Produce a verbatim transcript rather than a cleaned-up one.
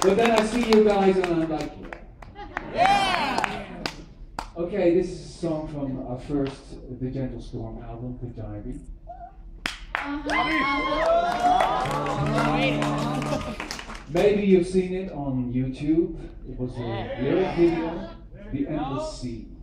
But then I see you guys and I'm like, yeah. Okay, this is a song from our first The Gentle Storm album, The Diary. Maybe you've seen it on YouTube. It was a lyric video, The Endless Sea.